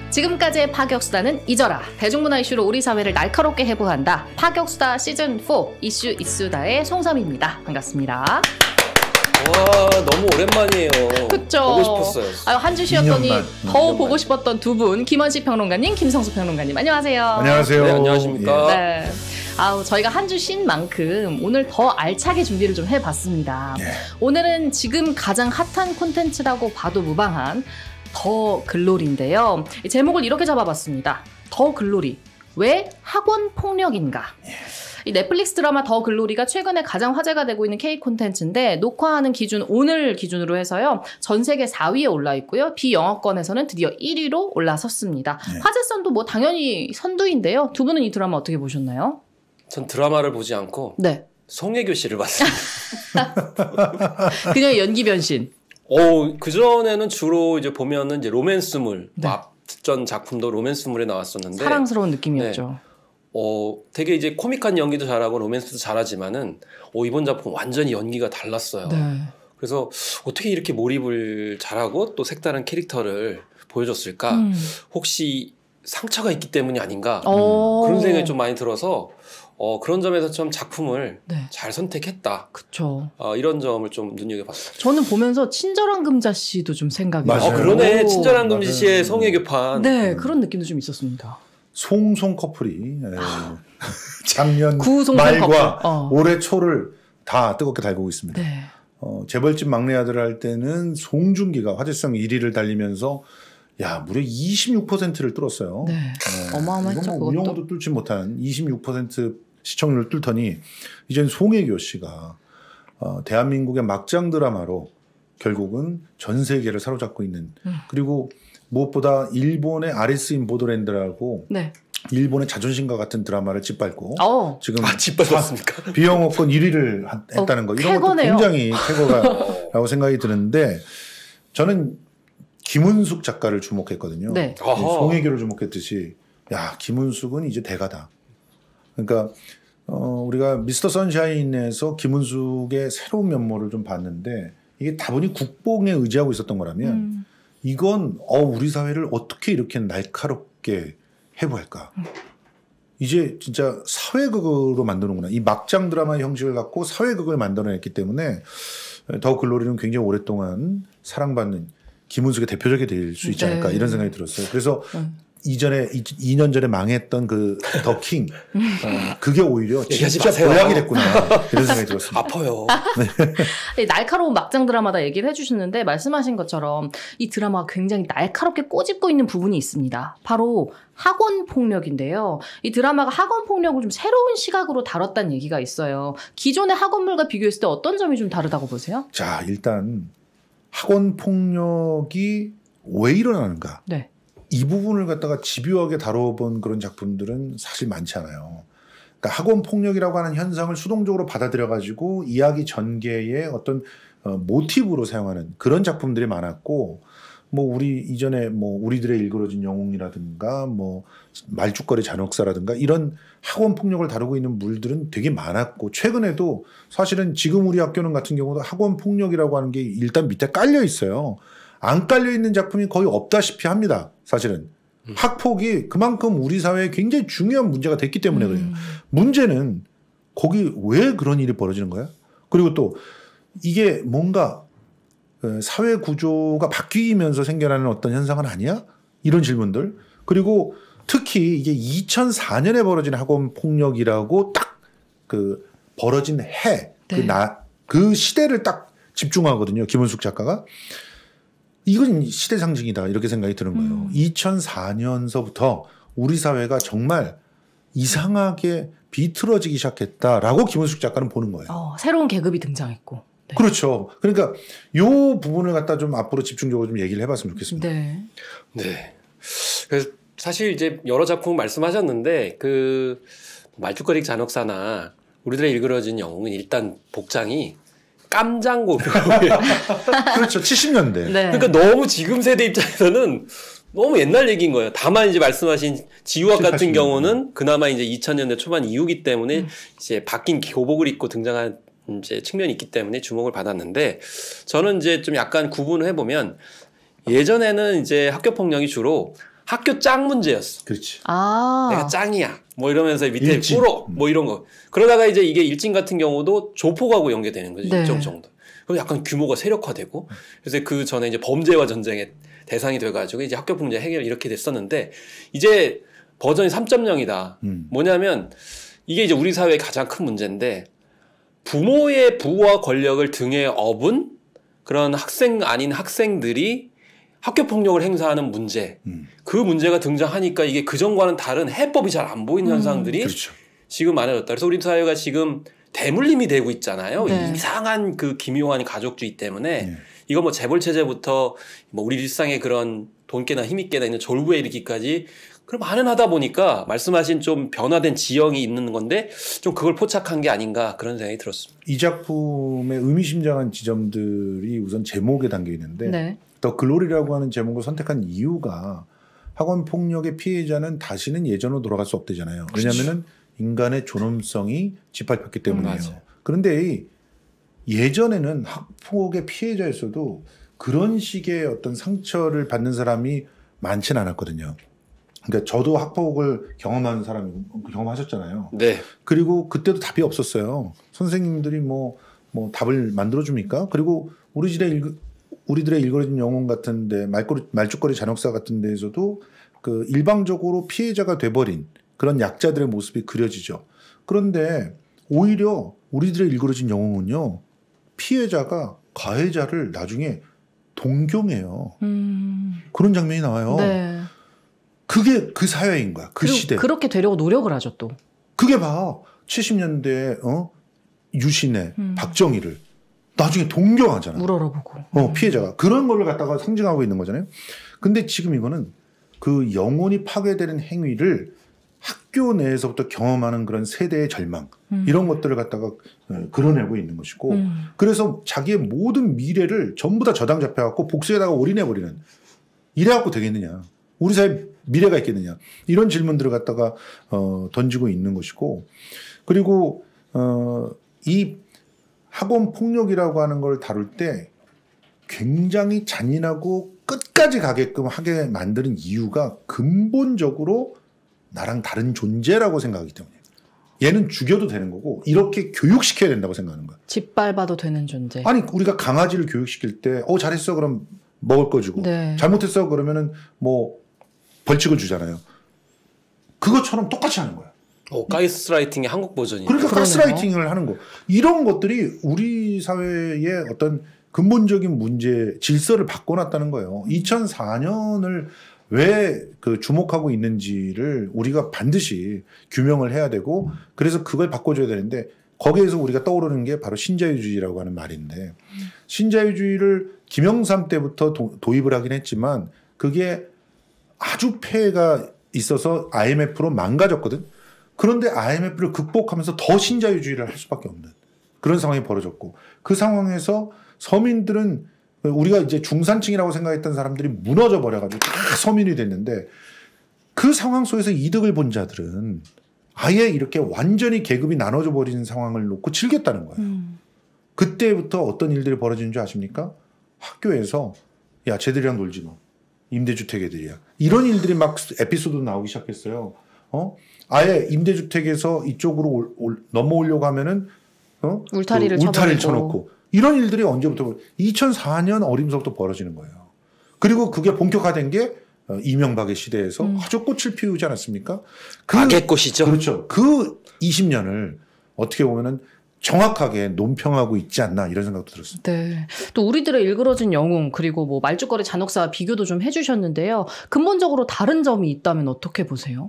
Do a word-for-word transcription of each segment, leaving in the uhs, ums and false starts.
지금까지의 파격수다는 잊어라. 대중문화 이슈로 우리 사회를 날카롭게 해부한다. 파격수다 시즌 사 이슈 이수다의 송삼입니다. 반갑습니다. 와, 너무 오랜만이에요. 그쵸. 보고 싶었어요. 아유, 한 주 쉬었더니 더 보고 싶었던 두 분, 김원식 평론가님, 김성수 평론가님, 안녕하세요. 안녕하세요. 네, 안녕하십니까. 예. 네. 아우, 저희가 한 주 쉰 만큼 오늘 더 알차게 준비를 좀 해봤습니다. 예. 오늘은 지금 가장 핫한 콘텐츠라고 봐도 무방한 더 글로리인데요. 제목을 이렇게 잡아봤습니다. 더 글로리. 왜 학원 폭력인가? 예. 이 넷플릭스 드라마 더 글로리가 최근에 가장 화제가 되고 있는 K 콘텐츠인데 녹화하는 기준 오늘 기준으로 해서요. 전 세계 사 위에 올라 있고요. 비영어권에서는 드디어 일 위로 올라섰습니다. 네. 화제성도 뭐 당연히 선두인데요. 두 분은 이 드라마 어떻게 보셨나요? 전 드라마를 보지 않고 네. 송혜교 씨를 봤습니다. 그녀의 연기 변신. 어, 그전에는 주로 이제 보면은 이제 로맨스물, 네. 앞전 작품도 로맨스물에 나왔었는데 사랑스러운 느낌이었죠. 네. 어, 되게 이제 코믹한 연기도 잘하고 로맨스도 잘하지만은 어, 이번 작품 완전히 연기가 달랐어요. 네. 그래서 어떻게 이렇게 몰입을 잘하고 또 색다른 캐릭터를 보여줬을까? 음. 혹시 상처가 있기 때문이 아닌가? 음. 그런 생각이 좀 많이 들어서 어, 그런 점에서 좀 작품을 네. 잘 선택했다. 그쵸. 어, 이런 점을 좀 눈여겨봤어요. 저는 보면서 친절한 금자 씨도 좀 생각이 나요. 어, 그러네. 친절한 금자 씨의 송혜교판. 네, 음. 그런 느낌도 좀 있었습니다. 송송 커플이 아. 작년 말과 커플. 어. 올해 초를 다 뜨겁게 달구고 있습니다. 네. 어, 재벌집 막내 아들 할 때는 송중기가 화제성 일 위를 달리면서 야 무려 이십육 퍼센트를 뚫었어요. 네. 네. 어마어마했죠. 뭐 운영어도 뚫지 못한 이십육 퍼센트 시청률을 뚫더니 이젠 송혜교 씨가 어, 대한민국의 막장 드라마로 결국은 전 세계를 사로잡고 있는 음. 그리고 무엇보다 일본의 아리스인 보더랜드라고 네. 일본의 자존심과 같은 드라마를 짓밟고 어. 지금 아, 짓밟았습니까? 비영어권 일 위를 했다는 어, 거 이런 것도 굉장히 쾌거가라고 생각이 드는데 저는 김은숙 작가를 주목했거든요. 네. 송혜교를 주목했듯이 야 김은숙은 이제 대가다. 그러니까 어, 우리가 미스터 선샤인에서 김은숙의 새로운 면모를 좀 봤는데 이게 다분히 국뽕에 의지하고 있었던 거라면 음. 이건 어, 우리 사회를 어떻게 이렇게 날카롭게 해부할까? 음. 이제 진짜 사회극으로 만드는구나. 이 막장 드라마의 형식을 갖고 사회극을 만들어냈기 때문에 더 글로리는 굉장히 오랫동안 사랑받는 김은숙의 대표적이 될 수 있지 않을까 네. 이런 생각이 들었어요. 그래서 음. 이전에 이 년 전에 망했던 그 더 킹 어, 그게 오히려 진짜 보약이 됐구나 이런 생각이 들었습니다. 아파요. 네. 날카로운 막장 드라마다 얘기를 해주셨는데 말씀하신 것처럼 이 드라마가 굉장히 날카롭게 꼬집고 있는 부분이 있습니다. 바로 학원 폭력인데요. 이 드라마가 학원 폭력을 좀 새로운 시각으로 다뤘다는 얘기가 있어요. 기존의 학원물과 비교했을 때 어떤 점이 좀 다르다고 보세요? 자 일단 학원 폭력이 왜 일어나는가? 네. 이 부분을 갖다가 집요하게 다뤄본 그런 작품들은 사실 많지 않아요. 그러니까 학원 폭력이라고 하는 현상을 수동적으로 받아들여가지고 이야기 전개의 어떤 어, 모티브로 사용하는 그런 작품들이 많았고, 뭐 우리 이전에 뭐 우리들의 일그러진 영웅이라든가 뭐 말죽거리 잔혹사라든가 이런 학원 폭력을 다루고 있는 물들은 되게 많았고 최근에도 사실은 지금 우리 학교는 같은 경우도 학원 폭력이라고 하는 게 일단 밑에 깔려 있어요. 안 깔려 있는 작품이 거의 없다시피 합니다. 사실은 음. 학폭이 그만큼 우리 사회에 굉장히 중요한 문제가 됐기 때문에 음. 그래요. 문제는 거기 왜 그런 일이 벌어지는 거야? 그리고 또 이게 뭔가 사회 구조가 바뀌면서 생겨나는 어떤 현상은 아니야? 이런 질문들. 그리고 특히 이게 이천사 년에 벌어진 학원 폭력이라고 딱 그 벌어진 해, 네. 그 나, 그 시대를 딱 집중하거든요. 김은숙 작가가. 이건 시대 상징이다 이렇게 생각이 드는 거예요. 음. 이천사 년서부터 우리 사회가 정말 이상하게 비틀어지기 시작했다라고 김은숙 작가는 보는 거예요. 어, 새로운 계급이 등장했고. 네. 그렇죠. 그러니까 요 부분을 갖다 좀 앞으로 집중적으로 좀 얘기를 해봤으면 좋겠습니다. 네. 네. 그래서 사실 이제 여러 작품 말씀하셨는데 그 말죽거리 잔혹사나 우리들의 일그러진 영웅은 일단 복장이 깜장고. 그렇죠. 칠십 년대. 네. 그러니까 너무 지금 세대 입장에서는 너무 옛날 얘기인 거예요. 다만 이제 말씀하신 지유학 같은 경우는 그나마 이제 이천 년대 초반 이후기 때문에 음. 이제 바뀐 교복을 입고 등장한 이제 측면이 있기 때문에 주목을 받았는데 저는 이제 좀 약간 구분을 해보면 예전에는 이제 학교 폭력이 주로 학교 짱 문제였어. 그렇지. 아. 내가 짱이야. 뭐 이러면서 밑에 일진. 꿇어. 뭐 이런 거. 그러다가 이제 이게 일진 같은 경우도 조폭하고 연계되는 거지. 네. 일정 정도. 그럼 약간 규모가 세력화되고. 그래서 그 전에 이제 범죄와 전쟁의 대상이 돼가지고 이제 학교 폭력 해결 이렇게 됐었는데 이제 버전이 삼 점 영이다. 음. 뭐냐면 이게 이제 우리 사회의 가장 큰 문제인데 부모의 부와 권력을 등에 업은 그런 학생 아닌 학생들이 학교 폭력을 행사하는 문제. 음. 그 문제가 등장하니까 이게 그전과는 다른 해법이 잘 안 보이는 음. 현상들이 그렇죠. 지금 많아졌다. 그래서 우리 사회가 지금 대물림이 되고 있잖아요. 네. 이상한 그 기묘한 가족주의 때문에 네. 이거 뭐 재벌 체제부터 뭐 우리 일상에 그런 돈깨나 힘있게나 있는 졸부에 이르기까지 그럼 많은 하다 보니까 말씀하신 좀 변화된 지형이 있는 건데 좀 그걸 포착한 게 아닌가 그런 생각이 들었습니다. 이 작품의 의미심장한 지점들이 우선 제목에 담겨 있는데 네. 더 글로리라고 하는 제목을 선택한 이유가 학원 폭력의 피해자는 다시는 예전으로 돌아갈 수 없대잖아요. 왜냐하면은 인간의 존엄성이 짓밟혔기 때문이에요. 음, 맞아요. 그런데 예전에는 학폭의 피해자였어도 그런 식의 어떤 상처를 받는 사람이 많지는 않았거든요. 그러니까 저도 학폭을 경험한 사람이 경험하셨잖아요. 네. 그리고 그때도 답이 없었어요. 선생님들이 뭐, 뭐 답을 만들어줍니까? 그리고 우리 집에 일, 우리들의 일거리진 영혼 같은데 말거리, 말죽거리 잔혹사 같은 데에서도 그 일방적으로 피해자가 돼버린 그런 약자들의 모습이 그려지죠. 그런데 오히려 우리들의 일거리진 영웅은요. 피해자가 가해자를 나중에 동경해요. 음. 그런 장면이 나와요. 네. 그게 그 사회인 거야. 그 시대. 그렇게 되려고 노력을 하죠 또. 그게 봐. 칠십 년대 어? 유신의 음. 박정희를 나중에 동경하잖아. 우러러보고. 어, 피해자가. 그런 거를 갖다가 상징하고 있는 거잖아요. 근데 지금 이거는 그 영혼이 파괴되는 행위를 학교 내에서부터 경험하는 그런 세대의 절망 음. 이런 것들을 갖다가 그려내고 있는 것이고 음. 그래서 자기의 모든 미래를 전부 다 저당 잡혀갖고 복수에다가 올인해버리는 이래갖고 되겠느냐. 우리 사회 미래가 있겠느냐. 이런 질문들을 갖다가 어, 던지고 있는 것이고 그리고 어, 이 학원 폭력이라고 하는 걸 다룰 때 굉장히 잔인하고 끝까지 가게끔 하게 만드는 이유가 근본적으로 나랑 다른 존재라고 생각하기 때문이에요. 얘는 죽여도 되는 거고 이렇게 교육시켜야 된다고 생각하는 거야. 짓밟아도 되는 존재. 아니 우리가 강아지를 교육시킬 때 어 잘했어 그럼 먹을 거 주고 네. 잘못했어 그러면은 뭐 벌칙을 주잖아요. 그것처럼 똑같이 하는 거야. 어, 가스라이팅의 한국 버전이에요. 그러니까 그러네요. 가스라이팅을 하는 거. 이런 것들이 우리 사회의 어떤 근본적인 문제, 질서를 바꿔놨다는 거예요. 이천사 년을 왜 그 주목하고 있는지를 우리가 반드시 규명을 해야 되고 그래서 그걸 바꿔줘야 되는데 거기에서 우리가 떠오르는 게 바로 신자유주의라고 하는 말인데 신자유주의를 김영삼 때부터 도, 도입을 하긴 했지만 그게 아주 폐해가 있어서 아이엠에프로 망가졌거든. 그런데 아이엠에프를 극복하면서 더 신자유주의를 할 수밖에 없는 그런 상황이 벌어졌고 그 상황에서 서민들은 우리가 이제 중산층이라고 생각했던 사람들이 무너져 버려가지고 다 서민이 됐는데 그 상황 속에서 이득을 본 자들은 아예 이렇게 완전히 계급이 나눠져 버리는 상황을 놓고 즐겼다는 거예요. 음. 그때부터 어떤 일들이 벌어지는 줄 아십니까? 학교에서 야 쟤들이랑 놀지 마. 임대주택 애들이야. 이런 일들이 막 에피소드 나오기 시작했어요. 어? 아예 임대주택에서 이쪽으로 올, 올, 넘어오려고 하면은 어? 울타리를, 그 울타리를 쳐버리고. 쳐놓고 이런 일들이 언제부터 이천사 년 어림서부터 벌어지는 거예요. 그리고 그게 본격화된 게 이명박의 시대에서 음. 아주 꽃을 피우지 않았습니까? 그, 악의꽃이죠. 그렇죠. 그 이십 년을 어떻게 보면은 정확하게 논평하고 있지 않나 이런 생각도 들었습니다. 네. 또 우리들의 일그러진 영웅 그리고 뭐 말죽거리 잔혹사와 비교도 좀 해주셨는데요. 근본적으로 다른 점이 있다면 어떻게 보세요?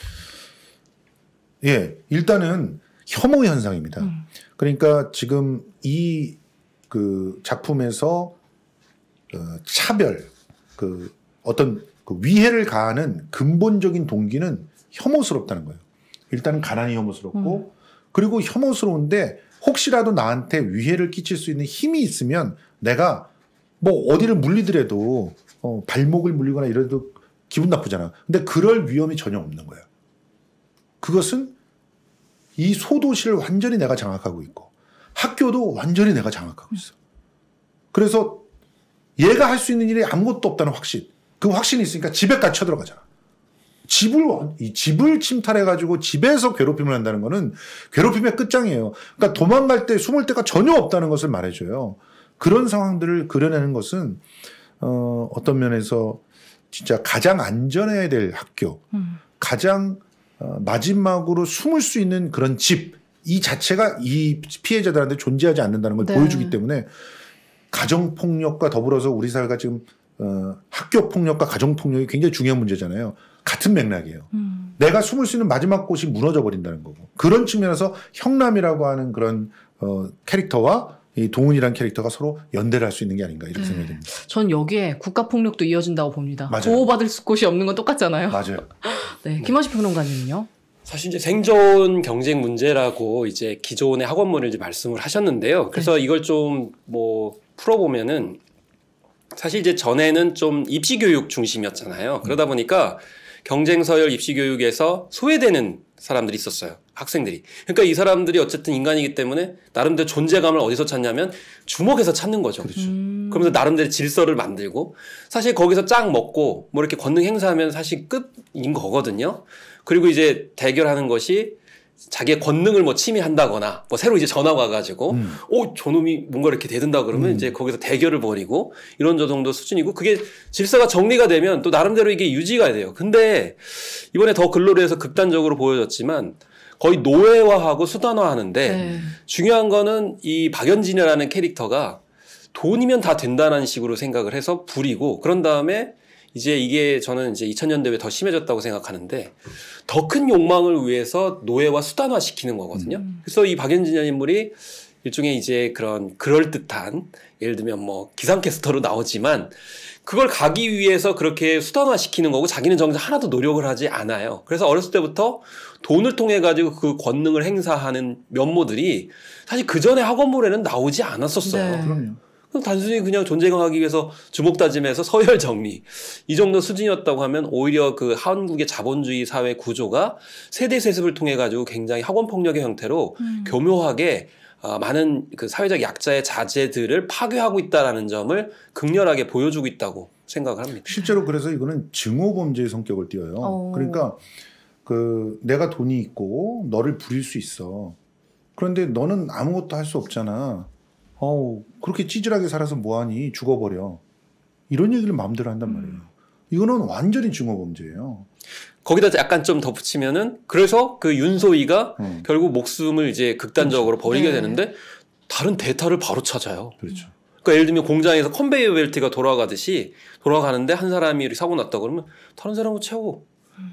예, 일단은 혐오 현상입니다. 음. 그러니까 지금 이 그 작품에서 어, 차별, 그 어떤 그 위해를 가하는 근본적인 동기는 혐오스럽다는 거예요. 일단은 가난이 혐오스럽고, 음. 그리고 혐오스러운데 혹시라도 나한테 위해를 끼칠 수 있는 힘이 있으면 내가 뭐 어디를 물리더라도 어, 발목을 물리거나 이래도 기분 나쁘잖아. 근데 그럴 위험이 전혀 없는 거야. 그것은 이 소도시를 완전히 내가 장악하고 있고 학교도 완전히 내가 장악하고 있어. 그래서 얘가 할 수 있는 일이 아무것도 없다는 확신. 그 확신이 있으니까 집에까지 쳐들어가잖아. 집을 이 집을 침탈해 가지고 집에서 괴롭힘을 한다는 거는 괴롭힘의 끝장이에요. 그러니까 도망갈 때 숨을 데가 전혀 없다는 것을 말해줘요. 그런 상황들을 그려내는 것은 어, 어떤 면에서 진짜 가장 안전해야 될 학교, 음. 가장 어, 마지막으로 숨을 수 있는 그런 집, 이 자체가 이 피해자들한테 존재하지 않는다는 걸 네. 보여주기 때문에 가정폭력과 더불어서 우리 사회가 지금 어, 학교폭력과 가정폭력이 굉장히 중요한 문제잖아요. 같은 맥락이에요. 음. 내가 숨을 수 있는 마지막 곳이 무너져 버린다는 거고. 그런 측면에서 형남이라고 하는 그런 어, 캐릭터와 이 동훈이라는 캐릭터가 서로 연대를 할 수 있는 게 아닌가 이렇게 네. 생각이 됩니다. 전 여기에 국가폭력도 이어진다고 봅니다. 맞아요. 보호받을 곳이 없는 건 똑같잖아요. 맞아요. 네, 김원식 평론가님은요? 사실 이제 생존 경쟁 문제라고 이제 기존의 학원문을 이제 말씀을 하셨는데요. 그래서 네. 이걸 좀 뭐 풀어보면은 사실 이제 전에는 좀 입시 교육 중심이었잖아요. 음. 그러다 보니까 경쟁 서열 입시 교육에서 소외되는 사람들이 있었어요. 학생들이. 그러니까 이 사람들이 어쨌든 인간이기 때문에 나름대로 존재감을 어디서 찾냐면 주먹에서 찾는 거죠. 그렇죠. 음. 그러면서 나름대로 질서를 만들고 사실 거기서 짱 먹고 뭐 이렇게 권능 행사하면 사실 끝인 거거든요. 그리고 이제 대결하는 것이 자기의 권능을 뭐 침해한다거나 뭐 새로 이제 전화 와가지고 음. 오 저놈이 뭔가 이렇게 대든다 그러면 음. 이제 거기서 대결을 벌이고 이런 저 정도 수준이고 그게 질서가 정리가 되면 또 나름대로 이게 유지가 돼요. 근데 이번에 더 글로리에서 극단적으로 보여졌지만 거의 노예화하고 수단화하는데 네. 중요한 거는 이 박연진이라는 캐릭터가 돈이면 다 된다는 식으로 생각을 해서 부리고 그런 다음에 이제 이게 저는 이제 이천 년대에 더 심해졌다고 생각하는데 더 큰 욕망을 위해서 노예와 수단화 시키는 거거든요. 음. 그래서 이 박연진이라는 인물이 일종의 이제 그런 그럴듯한 예를 들면 뭐 기상캐스터로 나오지만 그걸 가기 위해서 그렇게 수단화 시키는 거고 자기는 정작 하나도 노력을 하지 않아요. 그래서 어렸을 때부터 돈을 통해 가지고 그 권능을 행사하는 면모들이 사실 그 전에 학원물에는 나오지 않았었어요. 네. 그럼요. 단순히 그냥 존재감하기 위해서 주먹 다짐해서 서열 정리 이 정도 수준이었다고 하면 오히려 그 한국의 자본주의 사회 구조가 세대 세습을 통해 가지고 굉장히 학원 폭력의 형태로 음. 교묘하게 어, 많은 그 사회적 약자의 자제들을 파괴하고 있다라는 점을 극렬하게 보여주고 있다고 생각을 합니다. 실제로 그래서 이거는 증오 범죄의 성격을 띠어요. 오. 그러니까 그 내가 돈이 있고 너를 부릴 수 있어. 그런데 너는 아무것도 할 수 없잖아. 어우, 그렇게 찌질하게 살아서 뭐하니? 죽어버려. 이런 얘기를 마음대로 한단 말이에요. 이거는 완전히 증오범죄예요. 거기다 약간 좀 덧붙이면은 그래서 그 윤소희가 음. 결국 목숨을 이제 극단적으로 그렇죠. 버리게 네. 되는데 다른 대타를 바로 찾아요. 그렇죠. 그러니까 예를 들면 공장에서 컨베이어 벨트가 돌아가듯이 돌아가는데 한 사람이 이렇게 사고 났다 그러면 다른 사람을 채우고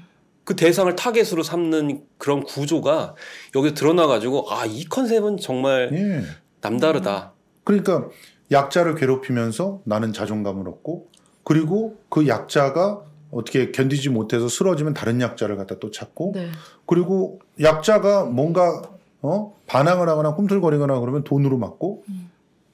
그 대상을 타겟으로 삼는 그런 구조가 여기서 드러나가지고 아, 이 컨셉은 정말 예. 남다르다. 그러니까 약자를 괴롭히면서 나는 자존감을 얻고 그리고 그 약자가 어떻게 견디지 못해서 쓰러지면 다른 약자를 갖다 또 찾고 네. 그리고 약자가 뭔가 어? 반항을 하거나 꿈틀거리거나 그러면 돈으로 맞고 음.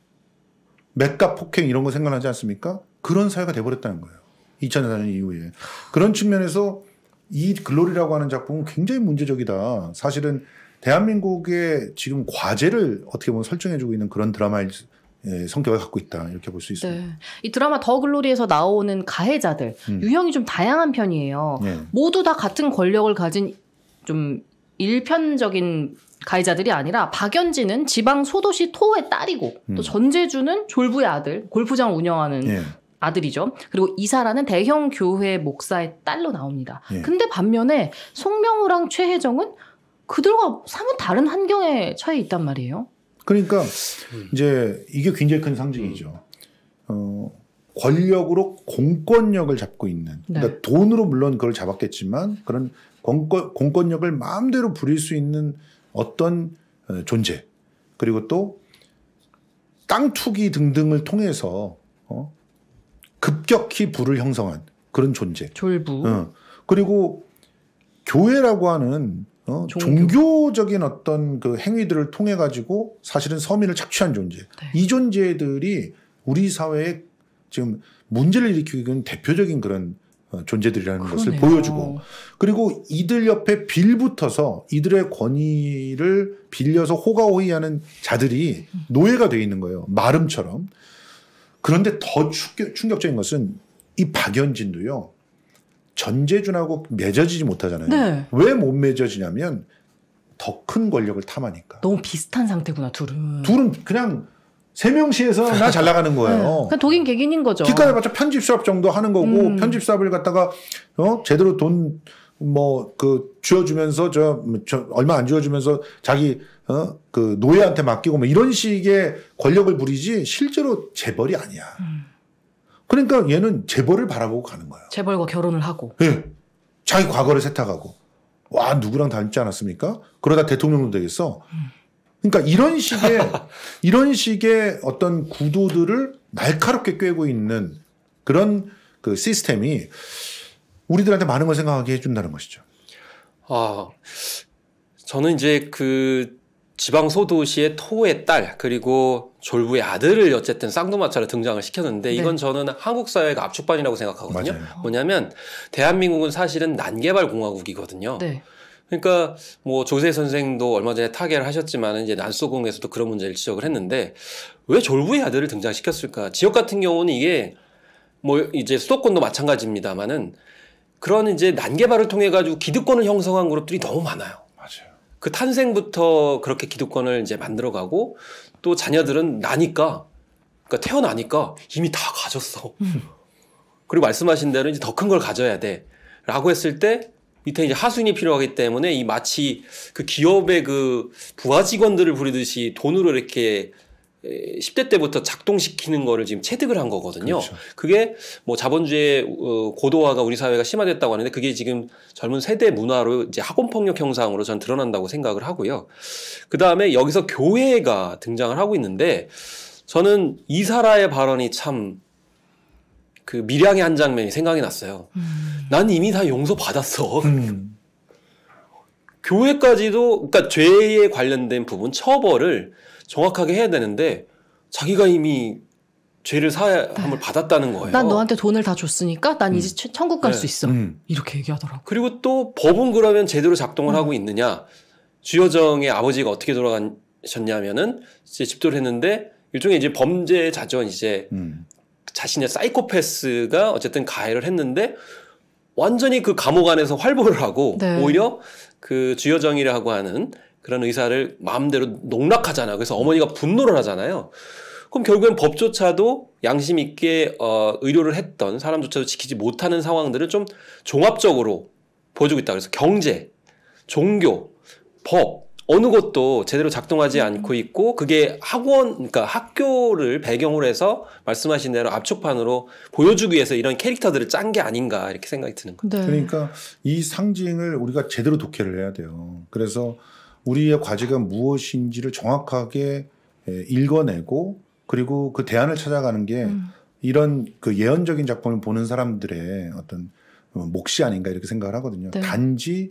맥값 폭행 이런 거 생각나지 않습니까? 그런 사회가 돼버렸다는 거예요. 이천사 년 이후에. 그런 측면에서 이 글로리라고 하는 작품은 굉장히 문제적이다. 사실은 대한민국의 지금 과제를 어떻게 보면 설정해주고 있는 그런 드라마의 성격을 갖고 있다. 이렇게 볼 수 있습니다. 네. 이 드라마 더 글로리에서 나오는 가해자들 음. 유형이 좀 다양한 편이에요. 네. 모두 다 같은 권력을 가진 좀 일편적인 가해자들이 아니라 박연진은 지방 소도시 토의 딸이고 음. 또 전재주는 졸부의 아들, 골프장을 운영하는 네. 아들이죠. 그리고 이사라는 대형 교회 목사의 딸로 나옵니다. 네. 근데 반면에 송명우랑 최혜정은 그들과 사뭇 다른 환경에 처해 있단 말이에요. 그러니까 음. 이제 이게 굉장히 큰 상징이죠. 어, 권력으로 공권력을 잡고 있는. 그러니까 네. 돈으로 물론 그걸 잡았겠지만 그런 공권, 공권력을 마음대로 부릴 수 있는 어떤 존재. 그리고 또 땅 투기 등등을 통해서 어, 급격히 부를 형성한 그런 존재. 졸부. 어. 그리고 교회라고 하는 어, 종교. 종교적인 어떤 그 행위들을 통해 가지고 사실은 서민을 착취한 존재. 네. 이 존재들이 우리 사회에 지금 문제를 일으키고 있는 대표적인 그런 어, 존재들이라는 그러네요. 것을 보여주고 그리고 이들 옆에 빌붙어서 이들의 권위를 빌려서 호가호위하는 자들이 노예가 되어 있는 거예요. 마름처럼. 그런데 더 충격, 충격적인 것은 이 박연진도요. 전재준하고 맺어지지 못하잖아요. 네. 왜 못 맺어지냐면 더 큰 권력을 탐하니까. 너무 비슷한 상태구나 둘은. 둘은 그냥 세명시에서나 잘 나가는 거예요. 네. 독인 객인인 거죠. 기껏해봤자 편집 수업 정도 하는 거고 음. 편집 수업을 갖다가 어 제대로 돈 뭐 그 쥐어주면서 저, 저 얼마 안 쥐어주면서 자기 어 그 노예한테 맡기고 뭐 이런 식의 권력을 부리지 실제로 재벌이 아니야. 음. 그러니까 얘는 재벌을 바라보고 가는 거예요. 재벌과 결혼을 하고. 예. 자기 과거를 세탁하고. 와 누구랑 닮지 않았습니까? 그러다 대통령도 되겠어. 음. 그러니까 이런 식의 이런 식의 어떤 구도들을 날카롭게 꿰고 있는 그런 그 시스템이 우리들한테 많은 걸 생각하게 해준다는 것이죠. 아, 저는 이제 그 지방 소도시의 토의 딸 그리고 졸부의 아들을 어쨌든 쌍두마차로 등장을 시켰는데 네. 이건 저는 한국 사회가 압축반이라고 생각하거든요. 맞아요. 뭐냐면 대한민국은 사실은 난개발 공화국이거든요. 네. 그러니까 뭐 조세 선생도 얼마 전에 타계를 하셨지만 이제 난소공에서도 그런 문제를 지적을 했는데 왜 졸부의 아들을 등장시켰을까? 지역 같은 경우는 이게 뭐 이제 수도권도 마찬가지입니다만은 그런 이제 난개발을 통해 가지고 기득권을 형성한 그룹들이 너무 많아요. 맞아요. 그 탄생부터 그렇게 기득권을 이제 만들어가고 또 자녀들은 나니까 그러니까 태어나니까 이미 다 가졌어. 음. 그리고 말씀하신 대로 이제 더 큰 걸 가져야 돼라고 했을 때. 밑에 이제 하수인이 필요하기 때문에 이 마치 그 기업의 그 부하 직원들을 부리듯이 돈으로 이렇게 십 대 때부터 작동시키는 거를 지금 체득을 한 거거든요. 그렇죠. 그게 뭐 자본주의 고도화가 우리 사회가 심화됐다고 하는데 그게 지금 젊은 세대 문화로 이제 학원폭력 형상으로 전 드러난다고 생각을 하고요. 그 다음에 여기서 교회가 등장을 하고 있는데 저는 이사라의 발언이 참 그 밀양의 한 장면이 생각이 났어요. 음. 난 이미 다 용서받았어. 음. 교회까지도 그러니까 죄에 관련된 부분 처벌을 정확하게 해야 되는데 자기가 이미 죄를 사함을 받았다는 거예요. 난 너한테 돈을 다 줬으니까 난 음. 이제 천국 갈 수 네. 있어. 음. 이렇게 얘기하더라고. 그리고 또 법은 그러면 제대로 작동을 음. 하고 있느냐. 주여정의 아버지가 어떻게 돌아가셨냐면은 이제 집도를 했는데 일종의 이제 범죄자죠. 이제 음. 자신의 사이코패스가 어쨌든 가해를 했는데 완전히 그 감옥 안에서 활보를 하고 네. 오히려 그 주여정이라고 하는 그런 의사를 마음대로 농락하잖아요. 그래서 어머니가 분노를 하잖아요. 그럼 결국엔 법조차도 양심 있게 어, 의료를 했던 사람조차도 지키지 못하는 상황들을 좀 종합적으로 보여주고 있다. 그래서 경제, 종교, 법 어느 것도 제대로 작동하지 음. 않고 있고 그게 학원, 그러니까 학교를 배경으로 해서 말씀하신 대로 압축판으로 보여주기 위해서 이런 캐릭터들을 짠 게 아닌가 이렇게 생각이 드는 거예요. 네. 그러니까 이 상징을 우리가 제대로 독해를 해야 돼요. 그래서 우리의 과제가 무엇인지를 정확하게 읽어내고 그리고 그 대안을 찾아가는 게 음. 이런 그 예언적인 작품을 보는 사람들의 어떤 몫이 아닌가 이렇게 생각을 하거든요. 네. 단지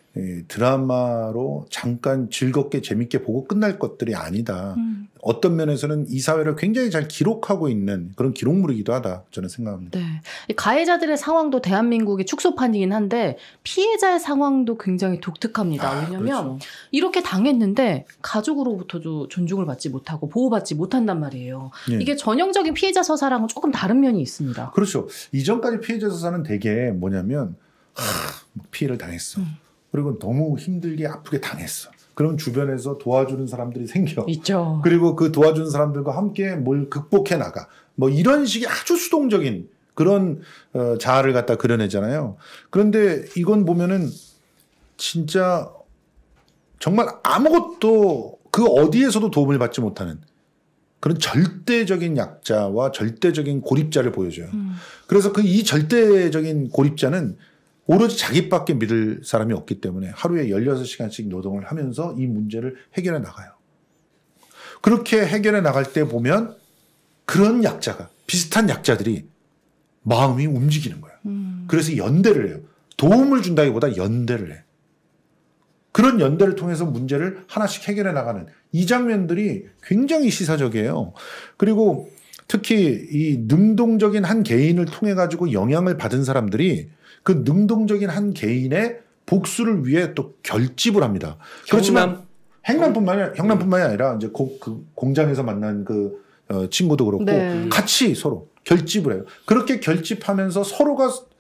드라마로 잠깐 즐겁게 재밌게 보고 끝날 것들이 아니다. 음. 어떤 면에서는 이 사회를 굉장히 잘 기록하고 있는 그런 기록물이기도 하다 저는 생각합니다. 네. 가해자들의 상황도 대한민국의 축소판이긴 한데 피해자의 상황도 굉장히 독특합니다. 아, 왜냐하면 그렇죠. 이렇게 당했는데 가족으로부터도 존중을 받지 못하고 보호받지 못한단 말이에요. 네. 이게 전형적인 피해자 서사랑은 조금 다른 면이 있습니다. 그렇죠. 이전까지 피해자 서사는 되게 뭐냐면 하, 피해를 당했어. 음. 그리고 너무 힘들게 아프게 당했어. 그럼 주변에서 도와주는 사람들이 생겨. 있죠. 그리고 그 도와주는 사람들과 함께 뭘 극복해 나가. 뭐 이런 식의 아주 수동적인 그런 어, 자아를 갖다 그려내잖아요. 그런데 이건 보면은 진짜 정말 아무것도 그 어디에서도 도움을 받지 못하는 그런 절대적인 약자와 절대적인 고립자를 보여줘요. 음. 그래서 그 이 절대적인 고립자는 오로지 자기밖에 믿을 사람이 없기 때문에 하루에 열여섯 시간씩 노동을 하면서 이 문제를 해결해 나가요. 그렇게 해결해 나갈 때 보면 그런 약자가 비슷한 약자들이 마음이 움직이는 거예요. 음. 그래서 연대를 해요. 도움을 준다기보다 연대를 해. 그런 연대를 통해서 문제를 하나씩 해결해 나가는 이 장면들이 굉장히 시사적이에요. 그리고 특히 이 능동적인 한 개인을 통해 가지고 영향을 받은 사람들이 그 능동적인 한 개인의 복수를 위해 또 결집을 합니다. 그렇지만 행남뿐만이 아니라, 행남뿐만이 아니라 이제 고, 그 공장에서 만난 그 어, 친구도 그렇고 네. 같이 서로 결집을 해요. 그렇게 결집하면서 서로가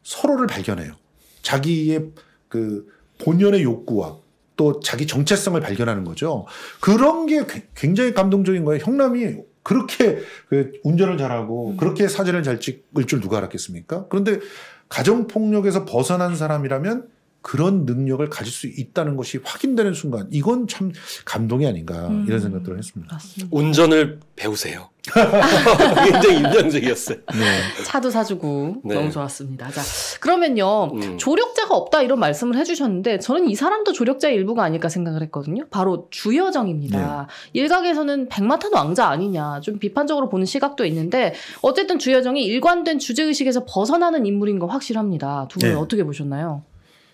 서로를 발견해요. 자기의 그 본연의 욕구와 또 자기 정체성을 발견하는 거죠. 그런 게 굉장히 감동적인 거예요. 형남이 그렇게 그 운전을 잘하고 음. 그렇게 사진을 잘 찍을 줄 누가 알았겠습니까? 그런데 가정폭력에서 벗어난 사람이라면 그런 능력을 가질 수 있다는 것이 확인되는 순간 이건 참 감동이 아닌가 음. 이런 생각들을 했습니다. 맞습니다. 운전을 배우세요. 굉장히 인상적이었어요. 네. 차도 사주고 네. 너무 좋았습니다. 자, 그러면요. 음. 조력자가 없다 이런 말씀을 해주셨는데 저는 이 사람도 조력자의 일부가 아닐까 생각을 했거든요. 바로 주여정입니다. 네. 일각에서는 백마탄 왕자 아니냐 좀 비판적으로 보는 시각도 있는데 어쨌든 주여정이 일관된 주제의식에서 벗어나는 인물인 건 확실합니다. 두 분은 네. 어떻게 보셨나요?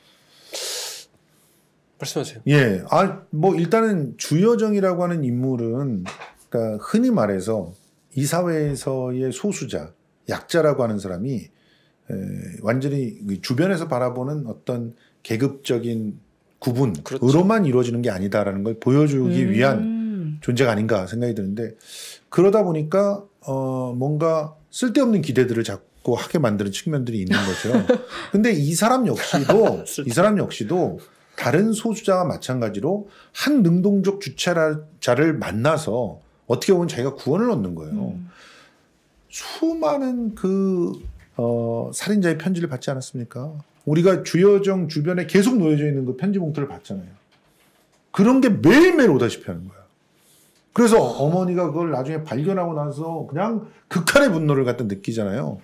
말씀하세요. 예, 아, 뭐 일단은 주여정이라고 하는 인물은 그러니까 흔히 말해서 이 사회에서의 소수자, 약자라고 하는 사람이 에, 완전히 주변에서 바라보는 어떤 계급적인 구분으로만 그렇죠. 이루어지는 게 아니다라는 걸 보여주기 음. 위한 존재가 아닌가 생각이 드는데 그러다 보니까 어, 뭔가 쓸데없는 기대들을 자꾸 하게 만드는 측면들이 있는 거죠. 근데 이 사람 역시도 이 사람 역시도 다른 소수자와 마찬가지로 한 능동적 주체자를 만나서 어떻게 보면 자기가 구원을 얻는 거예요. 음. 수많은 그 어, 살인자의 편지를 받지 않았습니까? 우리가 주여정 주변에 계속 놓여져 있는 그 편지 봉투를 봤잖아요. 그런 게 매일매일 오다시피 하는 거야. 그래서 어머니가 그걸 나중에 발견하고 나서 그냥 극한의 분노를 갖다 느끼잖아요.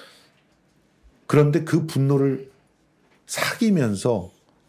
그런데 그 분노를 사귀면서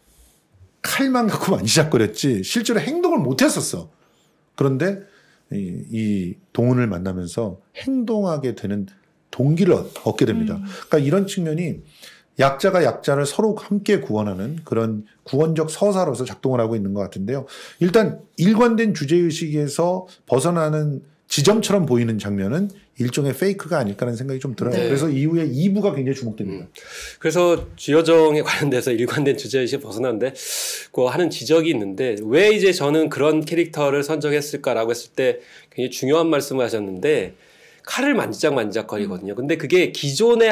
칼만 갖고 만지작거렸지 실제로 행동을 못했었어. 그런데 이, 이 동훈을 만나면서 행동하게 되는 동기를 얻게 됩니다. 음. 그러니까 이런 측면이 약자가 약자를 서로 함께 구원하는 그런 구원적 서사로서 작동을 하고 있는 것 같은데요. 일단 일관된 주제의식에서 벗어나는 지점처럼 보이는 장면은 일종의 페이크가 아닐까라는 생각이 좀 들어요. 네. 그래서 이후에 이 부가 굉장히 주목됩니다. 음. 그래서 주여정에 관련돼서 일관된 주제의식에 벗어나는데 그 하는 지적이 있는데 왜 이제 저는 그런 캐릭터를 선정했을까라고 했을 때 굉장히 중요한 말씀을 하셨는데 칼을 만지작 만지작 거리거든요. 근데 그게 기존의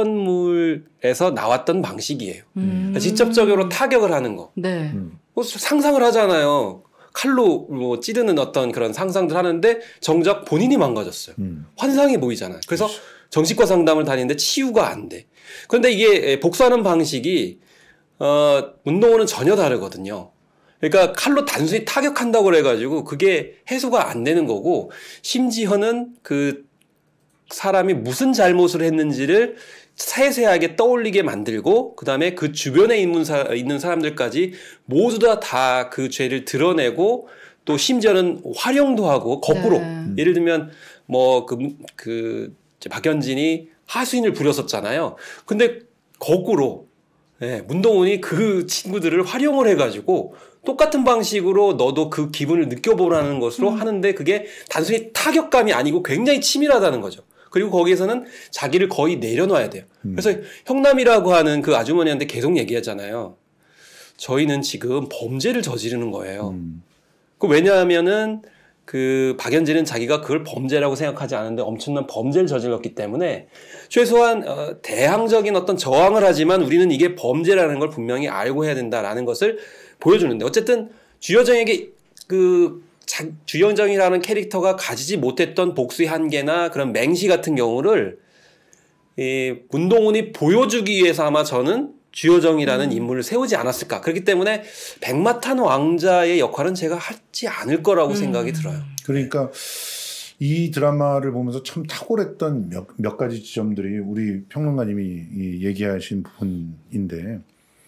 학원물에서 나왔던 방식이에요. 음. 직접적으로 타격을 하는 거. 네. 음. 뭐 상상을 하잖아요. 칼로 뭐 찌르는 어떤 그런 상상들 하는데 정작 본인이 망가졌어요. 음. 환상이 보이잖아요. 그래서 그렇지. 정신과 상담을 다니는데 치유가 안 돼. 그런데 이게 복수하는 방식이 어, 문동호는 전혀 다르거든요. 그러니까 칼로 단순히 타격한다고 그래가지고 그게 해소가 안 되는 거고 심지어는 그 사람이 무슨 잘못을 했는지를 세세하게 떠올리게 만들고 그 다음에 그 주변에 있는, 사, 있는 사람들까지 모두 다 다 그 죄를 드러내고 또 심지어는 활용도 하고 거꾸로 네. 예를 들면 뭐 그 그 박연진이 하수인을 부렸었잖아요. 근데 거꾸로 예, 문동훈이 그 친구들을 활용을 해가지고 똑같은 방식으로 너도 그 기분을 느껴보라는 것으로 음. 하는데 그게 단순히 타격감이 아니고 굉장히 치밀하다는 거죠. 그리고 거기에서는 자기를 거의 내려놔야 돼요. 음. 그래서 형남이라고 하는 그 아주머니한테 계속 얘기하잖아요. 저희는 지금 범죄를 저지르는 거예요. 음. 그 왜냐하면은 그 박연진은 자기가 그걸 범죄라고 생각하지 않은데 엄청난 범죄를 저질렀기 때문에 최소한 어, 대항적인 어떤 저항을 하지만 우리는 이게 범죄라는 걸 분명히 알고 해야 된다라는 것을 보여주는데 어쨌든 주여정에게 그 자, 주여정이라는 캐릭터가 가지지 못했던 복수의 한계나 그런 맹시 같은 경우를 이 문동훈이 보여주기 위해서 아마 저는 주여정이라는 음. 인물을 세우지 않았을까. 그렇기 때문에 백마탄 왕자의 역할은 제가 하지 않을 거라고 음. 생각이 들어요. 그러니까 이 드라마를 보면서 참 탁월했던 몇, 몇 가지 지점들이 우리 평론가님이 얘기하신 부분인데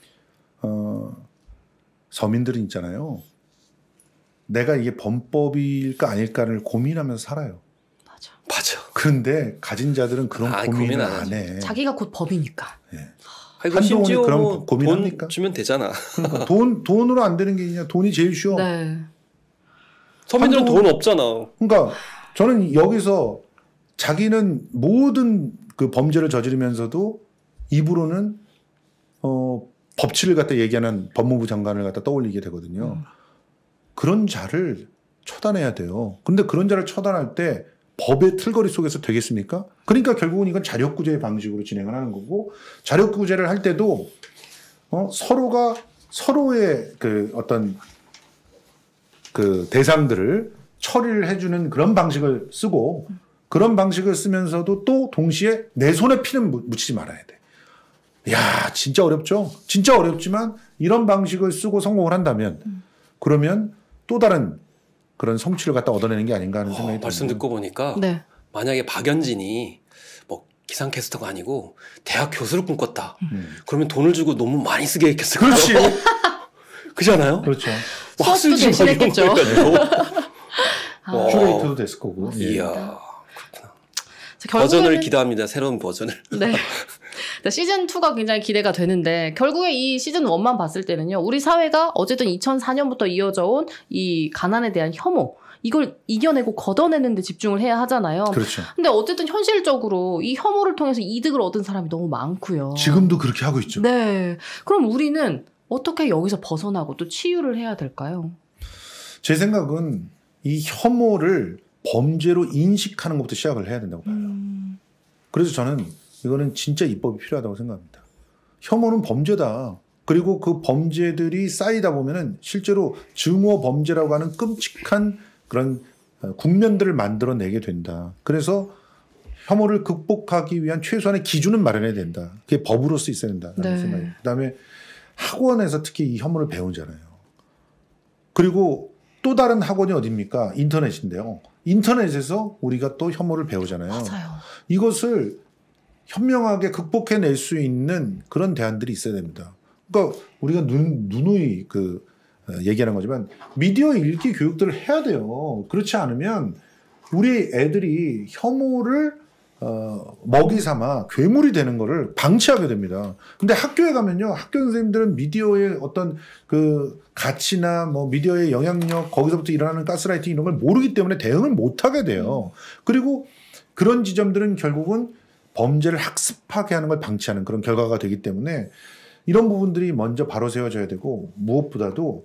어, 서민들은 있잖아요. 내가 이게 범법일까 아닐까를 고민하면서 살아요. 맞아. 맞아. 그런데 가진 자들은 그런 아, 고민을 고민 안, 안 해. 자기가 곧 법이니까. 네. 한동훈이 그런 뭐 고민합니까? 돈 주면 되잖아. 그러니까 돈, 돈으로 안 되는 게 있냐. 돈이 제일 쉬워. 네. 서민들은 돈 없잖아. 그러니까 저는 여기서 자기는 모든 그 범죄를 저지르면서도 입으로는 어, 법치를 갖다 얘기하는 법무부 장관을 갖다 떠올리게 되거든요. 음. 그런 자를 처단해야 돼요. 근데 그런 자를 처단할 때 법의 틀거리 속에서 되겠습니까? 그러니까 결국은 이건 자력구제 방식으로 진행을 하는 거고 자력구제를 할 때도 어, 서로가 서로의 그 어떤 그 대상들을 처리를 해주는 그런 방식을 쓰고 그런 방식을 쓰면서도 또 동시에 내 손에 피는 묻히지 말아야 돼. 야, 진짜 어렵죠? 진짜 어렵지만 이런 방식을 쓰고 성공을 한다면 음. 그러면 또 다른 그런 성취를 갖다 얻어내는 게 아닌가 하는 생각이 듭니다. 어, 말씀 듣고 보니까 네. 만약에 박연진이 뭐 기상캐스터가 아니고 대학 교수를 꿈꿨다. 음. 그러면 돈을 주고 너무 많이 쓰게 했겠어요. 그렇지. 그렇지 않아요? 그렇죠. 수업도 대신했겠죠. 큐레이터도 됐을 거고. 이야. 그렇구나. 버전을 기대합니다. 새로운 버전을. 네. 시즌이가 굉장히 기대가 되는데 결국에 이 시즌일만 봤을 때는요. 우리 사회가 어쨌든 이천사 년부터 이어져 온 이 가난에 대한 혐오 이걸 이겨내고 걷어내는 데 집중을 해야 하잖아요. 그렇죠. 근데 어쨌든 현실적으로 이 혐오를 통해서 이득을 얻은 사람이 너무 많고요. 지금도 그렇게 하고 있죠. 네. 그럼 우리는 어떻게 여기서 벗어나고 또 치유를 해야 될까요? 제 생각은 이 혐오를 범죄로 인식하는 것부터 시작을 해야 된다고 봐요. 음. 그래서 저는 이거는 진짜 입법이 필요하다고 생각합니다. 혐오는 범죄다. 그리고 그 범죄들이 쌓이다 보면은 실제로 증오 범죄라고 하는 끔찍한 그런 국면들을 만들어내게 된다. 그래서 혐오를 극복하기 위한 최소한의 기준은 마련해야 된다. 그게 법으로서 있어야 된다라는 네. 생각이에요. 그다음에 학원에서 특히 이 혐오를 배우잖아요. 그리고 또 다른 학원이 어디입니까? 인터넷인데요. 인터넷에서 우리가 또 혐오를 배우잖아요. 맞아요. 이것을 현명하게 극복해낼 수 있는 그런 대안들이 있어야 됩니다. 그러니까 우리가 눈, 누누이 그 얘기하는 거지만 미디어 읽기 교육들을 해야 돼요. 그렇지 않으면 우리 애들이 혐오를 어, 먹이 삼아 괴물이 되는 거를 방치하게 됩니다. 근데 학교에 가면요. 학교 선생님들은 미디어의 어떤 그 가치나 뭐 미디어의 영향력 거기서부터 일어나는 가스라이팅 이런 걸 모르기 때문에 대응을 못 하게 돼요. 그리고 그런 지점들은 결국은 범죄를 학습하게 하는 걸 방치하는 그런 결과가 되기 때문에 이런 부분들이 먼저 바로 세워져야 되고 무엇보다도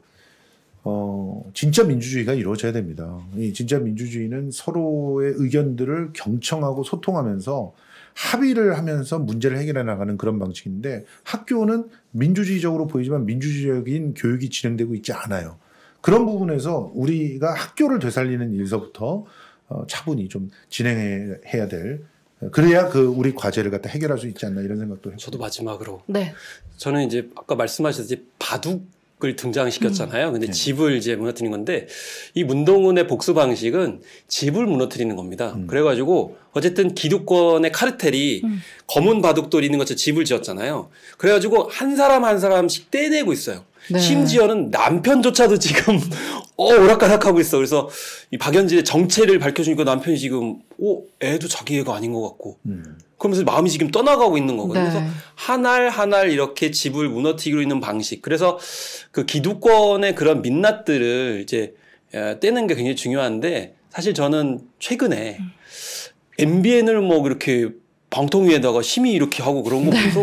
어, 진짜 민주주의가 이루어져야 됩니다. 이 진짜 민주주의는 서로의 의견들을 경청하고 소통하면서 합의를 하면서 문제를 해결해 나가는 그런 방식인데 학교는 민주주의적으로 보이지만 민주주의적인 교육이 진행되고 있지 않아요. 그런 부분에서 우리가 학교를 되살리는 일서부터 어, 차분히 좀 진행해야 될 그래야 그 우리 과제를 갖다 해결할 수 있지 않나 이런 생각도 해요. 저도 마지막으로. 네. 저는 이제 아까 말씀하셨듯이 바둑 을 등장시켰잖아요. 근데 음. 집을 이제 무너뜨리는 건데 이 문동은의 복수 방식은 집을 무너뜨리는 겁니다. 음. 그래가지고 어쨌든 기득권의 카르텔이 음. 검은 바둑돌이 있는 것처럼 집을 지었잖아요. 그래가지고 한 사람 한 사람씩 떼내고 있어요. 네. 심지어는 남편조차도 지금 어 오락가락하고 있어. 그래서 이 박연진의 정체를 밝혀주니까 남편이 지금 어 애도 자기 애가 아닌 것 같고 음. 그러면서 마음이 지금 떠나가고 있는 거거든요. 네. 그래서 한 알 한 알 이렇게 집을 무너뜨리고 있는 방식. 그래서 그 기득권의 그런 민낯들을 이제 떼는 게 굉장히 중요한데 사실 저는 최근에 음. 엠비엔을 뭐 그렇게 방통 위에다가 심의 이렇게 하고 그런 거 보면서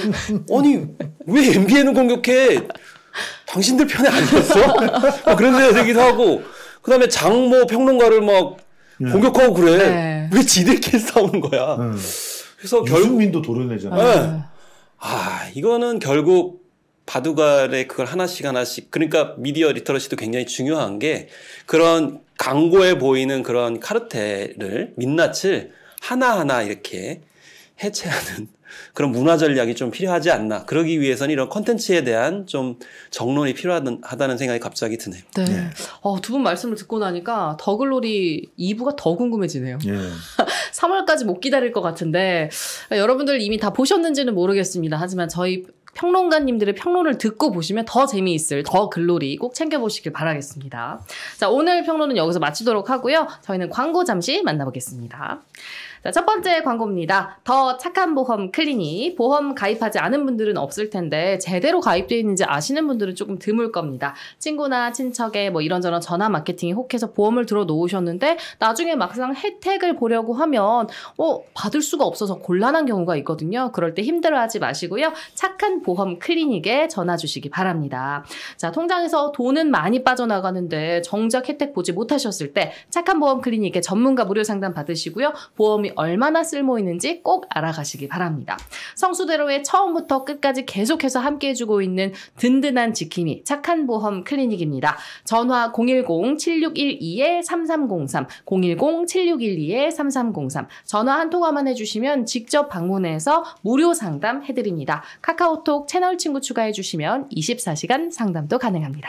아니 왜 엠비엔을 공격해? 당신들 편에 아니었어? 그런 생각이 들기도 하고 그다음에 장모 평론가를 막 네. 공격하고 그래. 네. 왜 지들끼리 싸우는 거야? 네. 그래서 유승민도 도려내잖아요. 네. 아 이거는 결국 바둑알에 그걸 하나씩 하나씩 그러니까 미디어 리터러시도 굉장히 중요한 게 그런 강고해 보이는 그런 카르텔을 민낯을 하나하나 이렇게 해체하는 그런 문화 전략이 좀 필요하지 않나. 그러기 위해서는 이런 콘텐츠에 대한 좀 정론이 필요하다는 생각이 갑자기 드네요. 네. 네. 어, 두 분 말씀을 듣고 나니까 더글로리 이 부가 더 궁금해지네요. 네. 삼월까지 못 기다릴 것 같은데 여러분들 이미 다 보셨는지는 모르겠습니다. 하지만 저희 평론가님들의 평론을 듣고 보시면 더 재미있을 더 글로리 꼭 챙겨보시길 바라겠습니다. 자, 오늘 평론은 여기서 마치도록 하고요. 저희는 광고 잠시 만나보겠습니다. 자, 첫 번째 광고입니다. 더 착한 보험 클리닉. 보험 가입하지 않은 분들은 없을 텐데 제대로 가입되어 있는지 아시는 분들은 조금 드물 겁니다. 친구나 친척에 뭐 이런저런 전화 마케팅에 혹해서 보험을 들어 놓으셨는데 나중에 막상 혜택을 보려고 하면 어, 받을 수가 없어서 곤란한 경우가 있거든요. 그럴 때 힘들어하지 마시고요. 착한 보험 클리닉에 전화 주시기 바랍니다. 자, 통장에서 돈은 많이 빠져나가는데 정작 혜택 보지 못하셨을 때 착한 보험 클리닉에 전문가 무료 상담 받으시고요. 보험이 얼마나 쓸모 있는지 꼭 알아가시기 바랍니다. 성수대로의 처음부터 끝까지 계속해서 함께해주고 있는 든든한 지킴이 착한 보험 클리닉입니다. 전화 공일공 칠육일이 삼삼공삼 공일공 칠육일이 삼삼공삼 전화 한 통화만 해주시면 직접 방문해서 무료 상담 해드립니다. 카카오톡 채널 친구 추가해주시면 이십사 시간 상담도 가능합니다.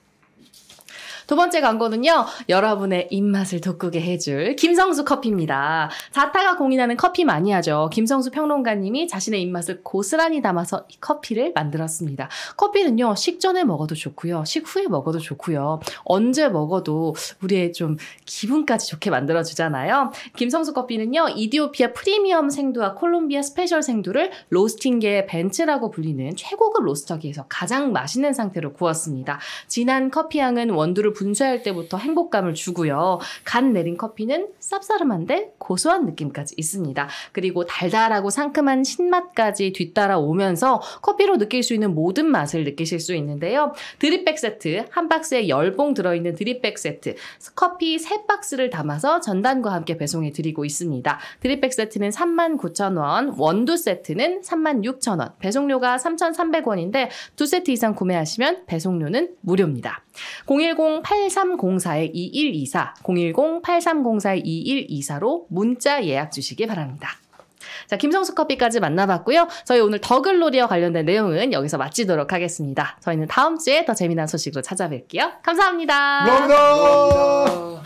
두 번째 광고는요. 여러분의 입맛을 돋구게 해줄 김성수 커피입니다. 자타가 공인하는 커피 마니아죠. 김성수 평론가님이 자신의 입맛을 고스란히 담아서 이 커피를 만들었습니다. 커피는요. 식전에 먹어도 좋고요. 식후에 먹어도 좋고요. 언제 먹어도 우리의 좀 기분까지 좋게 만들어주잖아요. 김성수 커피는요. 이디오피아 프리미엄 생두와 콜롬비아 스페셜 생두를 로스팅계의 벤츠라고 불리는 최고급 로스터기에서 가장 맛있는 상태로 구웠습니다. 진한 커피향은 원두를 분쇄할 때부터 행복감을 주고요. 간 내린 커피는 쌉싸름한데 고소한 느낌까지 있습니다. 그리고 달달하고 상큼한 신맛까지 뒤따라 오면서 커피로 느낄 수 있는 모든 맛을 느끼실 수 있는데요. 드립백 세트, 한 박스에 십 봉 들어있는 드립백 세트, 커피 세 박스를 담아서 전단과 함께 배송해 드리고 있습니다. 드립백 세트는 삼만 구천 원, 원두 세트는 삼만 육천 원, 배송료가 삼천삼백 원인데 두 세트 이상 구매하시면 배송료는 무료입니다. 공일공 팔삼공사 이일이사, 공일공 팔삼공사 이일이사로 문자 예약 주시기 바랍니다. 자, 김성수 커피까지 만나봤고요. 저희 오늘 더글로리와 관련된 내용은 여기서 마치도록 하겠습니다. 저희는 다음 주에 더 재미난 소식으로 찾아뵐게요. 감사합니다. 감사합니다.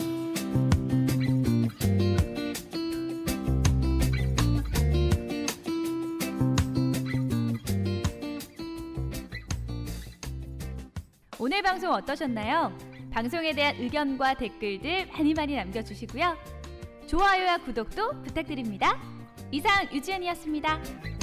오늘 방송 어떠셨나요? 방송에 대한 의견과 댓글들 많이 많이 남겨주시고요. 좋아요와 구독도 부탁드립니다. 이상 유지연이었습니다.